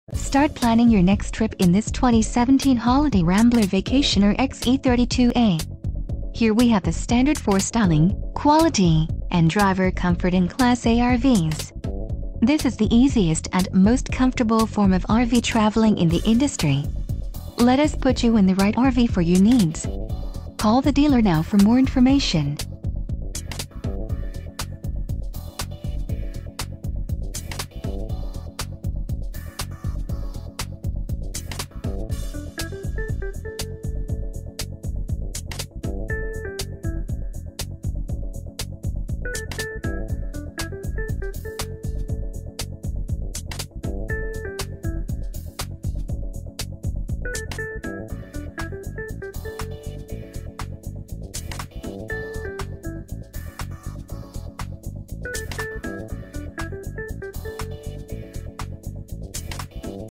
Start planning your next trip in this 2017 holiday Rambler Vacationer XE32A. Here we have the standard for styling, quality, and driver comfort in Class A RVs. This is the easiest and most comfortable form of RV traveling in the industry. Let us put you in the right RV for your needs. Call the dealer now for more information.